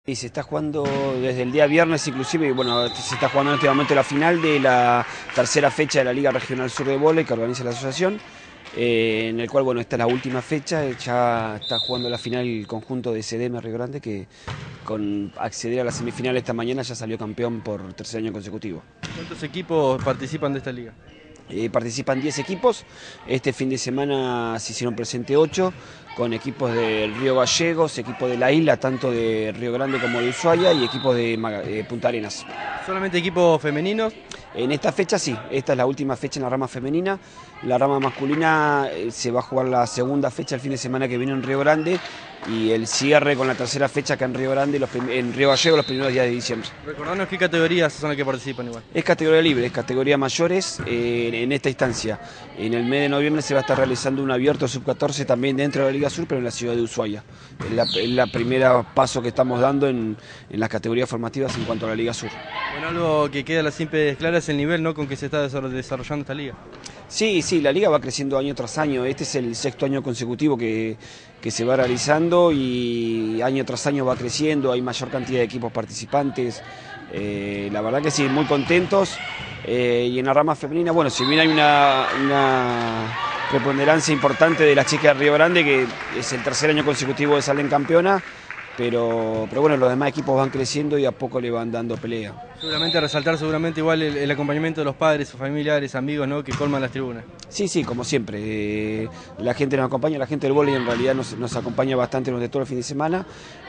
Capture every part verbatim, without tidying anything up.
Y se está jugando desde el día viernes, inclusive, bueno, se está jugando en este momento la final de la tercera fecha de la Liga Regional Sur de Vóley que organiza la asociación, eh, en el cual, bueno, esta es la última fecha, ya está jugando la final el conjunto de C D M Río Grande, que con acceder a la semifinal esta mañana ya salió campeón por tercer año consecutivo. ¿Cuántos equipos participan de esta liga? Eh, participan diez equipos, este fin de semana se hicieron presente ocho, con equipos del Río Gallegos, equipos de la isla, tanto de Río Grande como de Ushuaia, y equipos de eh, Punta Arenas. ¿Solamente equipos femeninos? En esta fecha sí, esta es la última fecha en la rama femenina. La rama masculina eh, se va a jugar la segunda fecha el fin de semana que viene en Río Grande, y el cierre con la tercera fecha acá en Río Grande, los en Río Gallegos, los primeros días de diciembre. Recordanos qué categorías son las que participan igual. Es categoría libre, es categoría mayores eh, en esta instancia. En el mes de noviembre se va a estar realizando un abierto sub catorce también dentro de la Liga Sur, pero en la ciudad de Ushuaia. Es la, es la primera paso que estamos dando en, en las categorías formativas en cuanto a la Liga Sur. Bueno, algo que queda a las simples claras es el nivel, ¿no?, con que se está desarrollando esta liga. Sí, sí, la liga va creciendo año tras año. Este es el sexto año consecutivo que, que se va realizando y año tras año va creciendo, hay mayor cantidad de equipos participantes. Eh, la verdad que sí, muy contentos. Eh, y en la rama femenina, bueno, si bien hay una, una preponderancia importante de las chicas de Río Grande, que es el tercer año consecutivo que salen campeona, pero, pero bueno, los demás equipos van creciendo y a poco le van dando pelea. Seguramente resaltar seguramente igual el, el acompañamiento de los padres, sus familiares, amigos, ¿no?, que colman las tribunas. Sí, sí, como siempre. Eh, la gente nos acompaña, la gente del vóley en realidad nos, nos acompaña bastante durante todo el fin de semana.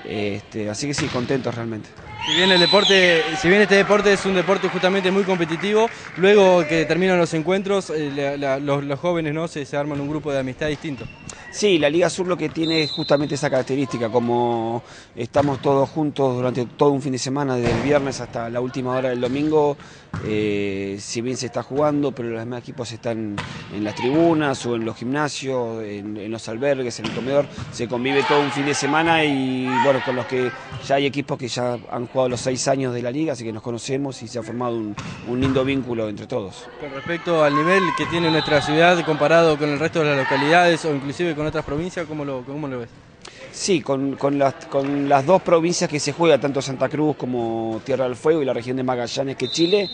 Este, así que sí, contentos realmente. Si bien el deporte, si bien este deporte es un deporte justamente muy competitivo, luego que terminan los encuentros, eh, la, la, los, los jóvenes, ¿no?, se, se arman un grupo de amistad distinto. Sí, la Liga Sur lo que tiene es justamente esa característica, como estamos todos juntos durante todo un fin de semana, desde el viernes hasta la última hora del domingo, eh, si bien se está jugando, pero los demás equipos están en las tribunas o en los gimnasios, en, en los albergues, en el comedor, se convive todo un fin de semana y bueno, con los que ya hay equipos que ya han jugado los seis años de la Liga, así que nos conocemos y se ha formado un, un lindo vínculo entre todos. Con respecto al nivel que tiene nuestra ciudad comparado con el resto de las localidades o inclusive con otras provincias, ¿cómo lo, cómo lo ves? Sí, con, con, las, con las dos provincias que se juega, tanto Santa Cruz como Tierra del Fuego y la región de Magallanes que Chile,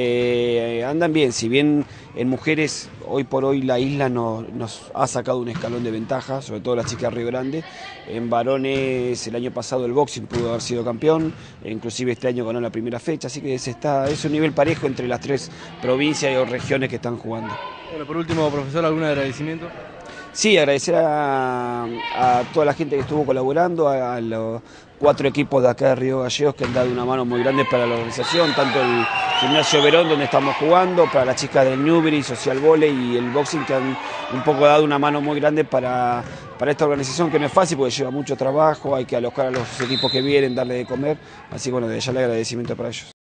eh, andan bien. Si bien en mujeres, hoy por hoy la isla no, nos ha sacado un escalón de ventaja, sobre todo las chicas de Río Grande. En varones, el año pasado el boxing pudo haber sido campeón, e inclusive este año ganó la primera fecha, así que se está, es un nivel parejo entre las tres provincias o regiones que están jugando. Bueno, por último, profesor, ¿algún agradecimiento? Sí, agradecer a, a toda la gente que estuvo colaborando, a, a los cuatro equipos de acá de Río Gallegos que han dado una mano muy grande para la organización, tanto el Gimnasio Verón donde estamos jugando, para las chicas del Newbery, Social Volley y el boxing que han un poco dado una mano muy grande para, para esta organización que no es fácil porque lleva mucho trabajo, hay que alojar a los equipos que vienen, darle de comer, así que bueno, desde ya el agradecimiento para ellos.